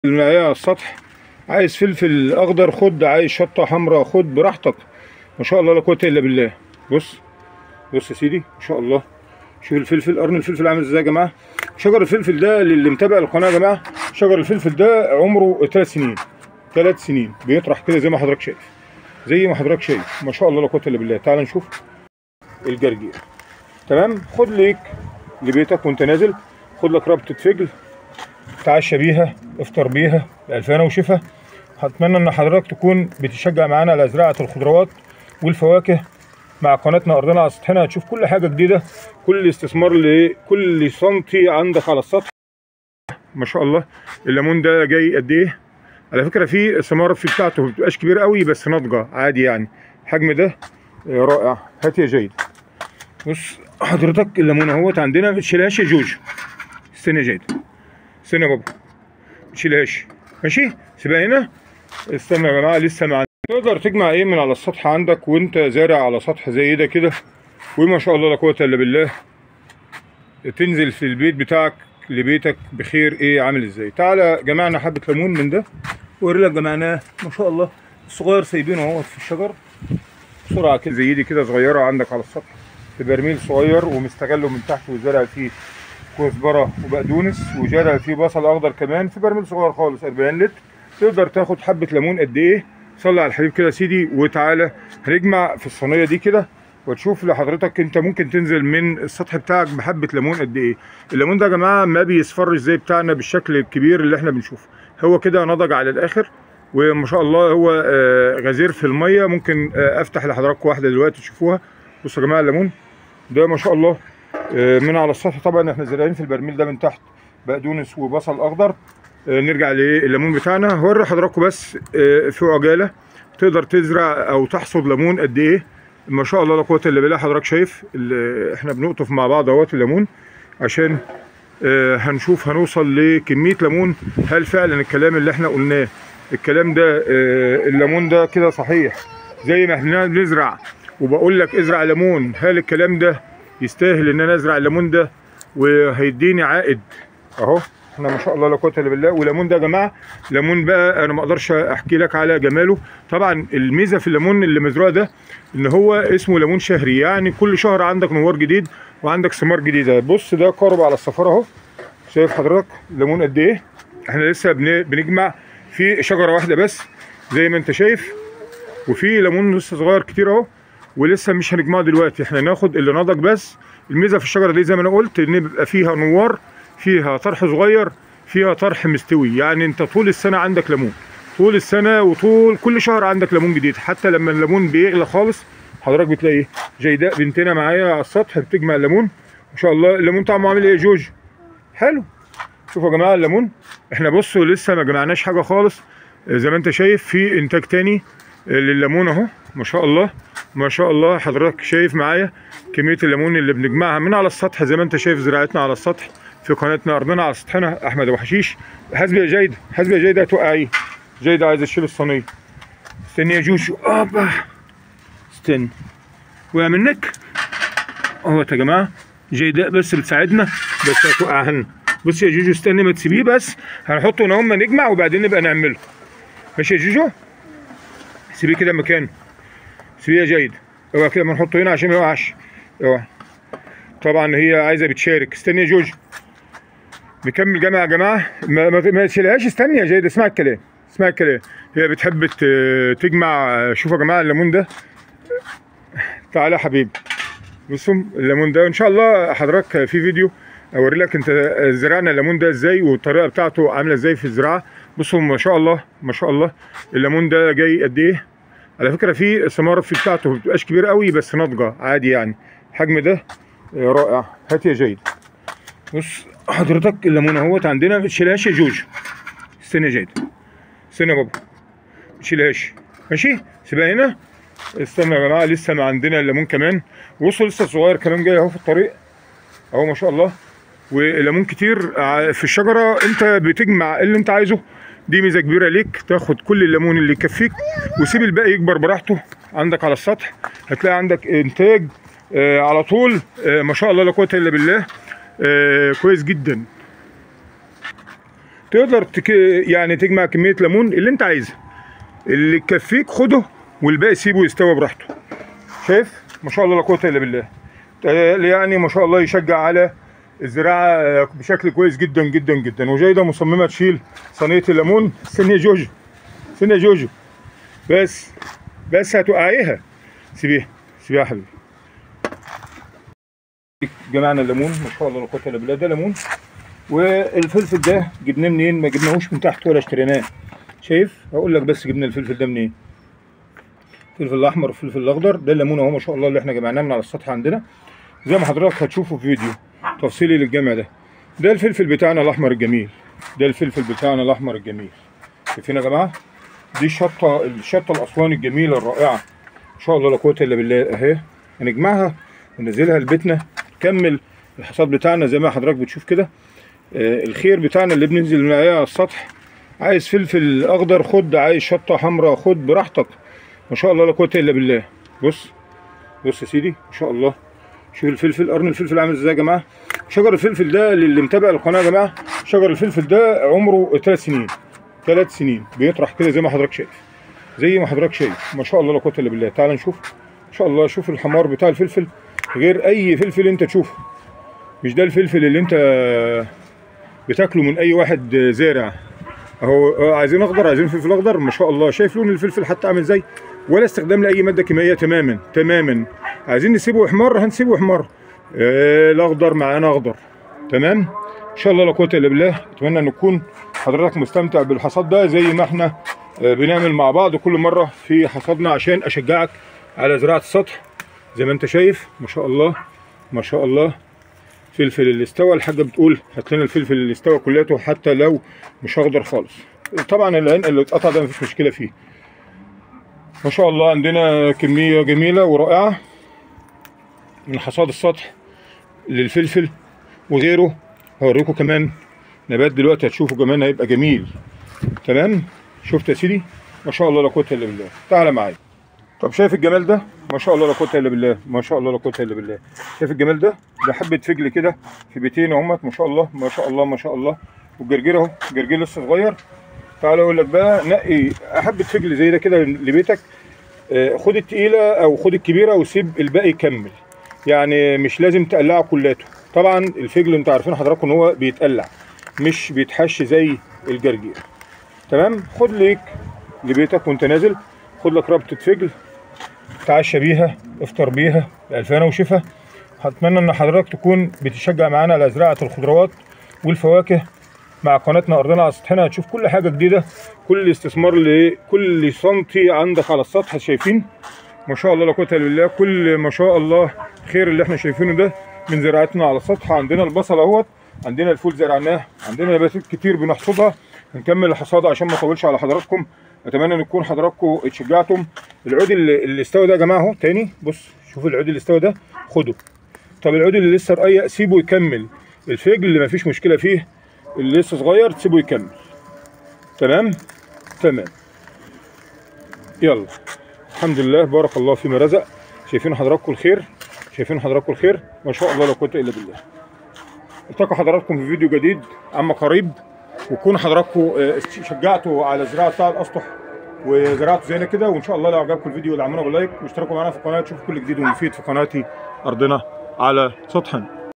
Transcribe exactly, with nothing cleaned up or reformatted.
الملاية على السطح. عايز فلفل اخضر خد، عايز شطه حمراء خد براحتك. ما شاء الله لا قوه الا بالله. بص بص يا سيدي ما شاء الله. شوف الفلفل، قرن الفلفل عامل ازاي يا جماعه. شجر الفلفل ده للي متابع القناه يا جماعه، شجر الفلفل ده عمره ثلاث سنين ثلاث سنين بيطرح كده زي ما حضرتك شايف، زي ما حضرتك شايف ما شاء الله لا قوه الا بالله. تعال نشوف الجرجير. تمام، خد ليك لبيتك وانت نازل، خد لك ربطه فجل تعشى بيها، افطر بيها بألف هنا وشفا. هتمنى ان حضرتك تكون بتشجع معانا على زراعه الخضروات والفواكه مع قناتنا ارضنا على سطحنا. هتشوف كل حاجه جديده، كل استثمار لكل سنتي عندك على السطح. ما شاء الله الليمون ده جاي قد ايه على فكره، فيه الثمار في بتاعته ما بتبقاش كبير قوي بس ناضجه عادي يعني. الحجم ده رائع. هات يا جيد. بص حضرتك الليمون اهوت عندنا. ما تشيلهاش يا جوجو، استنى يا جيد، استنى يا بابا، ما تشيلهاش ماشي، سيبها هنا. استنى يا جماعه لسه ما. تقدر تجمع ايه من على السطح عندك وانت زارع على سطح زي ده كده، وما شاء الله لا قوه الا بالله. تنزل في البيت بتاعك لبيتك بخير ايه عامل ازاي. تعالى جمعنا حبه ليمون من ده واوري لك جمعناه. ما شاء الله الصغير سايبينه اهوت في الشجر بسرعه كده زي دي كده صغيره عندك على السطح في برميل صغير، ومستغله من تحت وزارع فيه كزبره وبقدونس وزارع فيه بصل اخضر كمان في برميل صغير خالص أربعين لتر. تقدر تاخد حبه ليمون قد ايه. صلي على الحبيب كده يا سيدي وتعالى هنجمع في الصينيه دي كده وتشوف لحضرتك انت ممكن تنزل من السطح بتاعك بحبه ليمون قد ايه. الليمون ده يا جماعه ما بيصفرش زي بتاعنا بالشكل الكبير اللي احنا بنشوفه، هو كده نضج على الاخر وما شاء الله هو غزير في الميه. ممكن افتح لحضراتكم واحده دلوقتي تشوفوها. بصوا يا جماعه الليمون ده ما شاء الله من على السطح. طبعا احنا زارعين في البرميل ده من تحت بقدونس وبصل اخضر. نرجع لليمون بتاعنا، هوري حضراتكم بس في عجاله تقدر تزرع او تحصد ليمون قد ايه. ما شاء الله لا قوه الا بالله. حضرتك شايف احنا بنقطف مع بعض اهوت الليمون عشان هنشوف هنوصل لكميه ليمون. هل فعلا الكلام اللي احنا قلناه الكلام ده الليمون ده كده صحيح زي ما احنا بنزرع وبقول لك ازرع ليمون، هل الكلام ده يستاهل ان انا ازرع الليمون ده وهيديني عائد؟ اهو احنا ما شاء الله لا قوه الا بالله. والليمون ده يا جماعه ليمون بقى انا ما اقدرش احكي لك على جماله. طبعا الميزه في الليمون اللي مزروع ده ان هو اسمه ليمون شهري، يعني كل شهر عندك نوار جديد وعندك ثمار جديده. بص ده قارب على الصفاره اهو، شايف حضرتك الليمون قد ايه. احنا لسه بنجمع في شجره واحده بس زي ما انت شايف، وفي ليمون لسه صغير كتير اهو ولسه مش هنجمعه دلوقتي. احنا ناخد اللي نضج بس. الميزه في الشجره دي زي ما انا قلت ان بيبقى فيها نوار، فيها طرح صغير، فيها طرح مستوي، يعني انت طول السنه عندك ليمون، طول السنه وطول كل شهر عندك ليمون جديد. حتى لما الليمون بيغلى خالص حضرتك بتلاقي جيداء بنتنا معايا على السطح بتجمع الليمون. ما شاء الله الليمون طعمه عامل ايه يا جوج؟ حلو. شوفوا يا جماعه الليمون احنا بصوا لسه ما جمعناش حاجه خالص. زي ما انت شايف في انتاج تاني للليمون اهو. ما شاء الله ما شاء الله. حضرتك شايف معايا كميه الليمون اللي بنجمعها من على السطح زي ما انت شايف زراعتنا على السطح في قناتنا ارضنا على سطحنا. احمد ابو حشيش. حاسبي يا جيده، حاسبي يا جيده هتوقعي. جيده عايزه تشيل الصينيه. استني يا جوشو. ابا استني وقع منك اهوت يا جماعه. جيده بس بتساعدنا بس هتوقعها لنا. بص يا جوجو استني ما تسيبيه، بس هنحطه هنا هم نجمع وبعدين نبقى نعمله. ماشي يا جوجو؟ سيبيه كده مكانه، سيبيه يا جيد. اوعى كده ما نحطه هنا عشان ما يوقعش. اوعى. طبعا هي عايزه بتشارك. استني يا جوجو. نكمل جمع يا جماعه. ما, ما تشيلهاش. استني يا جيد، اسمع الكلام اسمع الكلام. هي بتحب تجمع. شوفوا يا جماعه الليمون ده. تعالى يا حبيبي. بصوا الليمون ده ان شاء الله حضرتك في فيديو اوري لك انت زرعنا الليمون ده ازاي والطريقه بتاعته عامله ازاي في الزراعه. بصوا ما شاء الله ما شاء الله الليمون ده جاي قد ايه. على فكره في الثمار في بتاعته ما بتبقاش كبير قوي بس ناضجه عادي يعني. الحجم ده رائع. هات يا جيد. بص حضرتك الليمون اهوت عندنا. ما تشيلهاش يا جوجو. استنى يا جيد، استنى يا بابا، ما تشيلهاش ماشي، سيبها هنا. استنى يا جماعه لسه ما عندنا الليمون كمان. بصوا لسه صغير كمان جاي اهو في الطريق اهو ما شاء الله. والليمون كتير في الشجره. انت بتجمع اللي انت عايزه، دي ميزه كبيره ليك. تاخد كل الليمون اللي يكفيك وسيب الباقي يكبر براحته عندك على السطح. هتلاقي عندك انتاج آه على طول. آه ما شاء الله لا قوه الا بالله. آه كويس جدا. تقدر تك... يعني تجمع كميه ليمون اللي انت عايزها، اللي يكفيك خده والباقي سيبه يستوي براحته. شايف ما شاء الله لا قوه الا بالله. يعني ما شاء الله يشجع على الزراعه بشكل كويس جدا جدا جدا. وجيده مصممه تشيل صينيه الليمون. استني يا جوجو، استني يا جوجو، بس بس هتوقعيها. سيبيها سيبيها يا حبيبي. جمعنا الليمون ما شاء الله لا قوه الا بالله. ده ليمون. والفلفل ده جبناه منين؟ ما جبناهوش من تحت ولا اشتريناه. شايف؟ هقول لك بس جبنا الفلفل ده منين. الفلفل الاحمر والفلفل الاخضر. ده الليمون اهو ما شاء الله اللي احنا جمعناه من على السطح عندنا، زي ما حضرتك هتشوفوا في فيديو تفصيلي للجمع ده. ده الفلفل بتاعنا الاحمر الجميل. ده الفلفل بتاعنا الاحمر الجميل. شايفين يا جماعه؟ دي الشطه الشطه الاسواني الجميله الرائعه ما شاء الله لا قوه الا بالله اهي. هنجمعها وننزلها لبيتنا، نكمل الحصاد بتاعنا زي ما حضرتك بتشوف كده. آه الخير بتاعنا اللي بننزل من عليه على السطح. عايز فلفل اخضر خد، عايز شطه حمراء خد براحتك ما شاء الله لا قوه الا بالله. بص بص يا سيدي ما شاء الله. شوف الفلفل، قرن الفلفل عامل ازاي يا جماعه. شجر الفلفل ده للي متابع القناه يا جماعه، شجر الفلفل ده عمره ثلاث سنين ثلاث سنين بيطرح كده زي ما حضرتك شايف، زي ما حضرتك شايف ما شاء الله لا قوه الا بالله. تعال نشوف ما شاء الله. شوف الحمار بتاع الفلفل غير اي فلفل انت تشوفه. مش ده الفلفل اللي انت بتاكله من اي واحد زارع اهو. عايزين اخضر، عايزين فلفل اخضر ما شاء الله. شايف لون الفلفل حتى عامل ازاي، ولا استخدام لاي ماده كيميائيه تماما تماما. عايزين نسيبه احمر هنسيبه احمر. آه الاخضر معانا اخضر. تمام ان شاء الله لا قوه الا بالله. اتمنى ان تكون حضرتك مستمتع بالحصاد ده زي ما احنا آه بنعمل مع بعض كل مره في حصادنا، عشان اشجعك على زراعه السطح. زي ما انت شايف ما شاء الله ما شاء الله. فلفل اللي استوى، الحاجه بتقول هات لنا الفلفل اللي استوى كلياته حتى لو مش اخضر خالص. طبعا العين اللي اتقطع ده مفيش مشكله فيه. ما شاء الله عندنا كميه جميله ورائعه من حصاد السطح للفلفل وغيره. هوريكم كمان نبات دلوقتي هتشوفوا كمان هيبقى جميل. تمام شفت يا سيدي ما شاء الله لا قوه الا بالله. تعالى معايا. طب شايف الجمال ده ما شاء الله لا قوه الا بالله ما شاء الله لا قوه الا بالله. شايف الجمال ده؟ ده حبه فجل كده في بيتين اهمت ما شاء الله ما شاء الله ما شاء الله. والجرجير اهو، جرجير لسه صغير. تعالى اقول لك بقى نقي حبه فجل زي ده كده لبيتك. خد التقيله او خد الكبيره وسيب الباقي يكمل. يعني مش لازم تقلعه كلاته. طبعا الفجل انتوا عارفين حضراتكم ان هو بيتقلع مش بيتحش زي الجرجير. تمام خد ليك لبيتك وانت نازل، خد لك ربطه فجل تعشى بيها، افطر بيها بألف وشفا. اتمنى ان حضرتك تكون بتشجع معانا على زراعه الخضروات والفواكه مع قناتنا ارضنا على سطحنا. هتشوف كل حاجه جديده، كل استثمار لكل سنتي عندك على السطح. شايفين ما شاء الله لا قوه الا بالله. كل ما شاء الله خير اللي احنا شايفينه ده من زراعتنا على السطح. عندنا البصل اهوت، عندنا الفول زرعناه، عندنا نباتات كتير بنحصدها. هنكمل الحصاد عشان ما اطولش على حضراتكم. اتمنى ان تكون حضراتكم اتشجعتم. العود اللي, اللي استوى ده يا جماعه اهو تاني. بص شوف العود اللي استوى ده خده. طب العود اللي لسه رقيق سيبه يكمل. الفجل اللي مفيش مشكله فيه، اللي لسه صغير تسيبه يكمل. تمام تمام يلا الحمد لله بارك الله فيما رزق. شايفين حضراتكم الخير، شايفين حضراتكم الخير ما شاء الله لا قوه الا بالله. التقى حضراتكم في فيديو جديد عما قريب، وكون حضراتكم شجعتوا على زراعه بتاع الاسطح وزراعته زينا كده. وان شاء الله لو عجبكم الفيديو دعمونا باللايك واشتركوا معنا في القناه تشوفوا كل جديد ومفيد في قناتي ارضنا على سطحنا.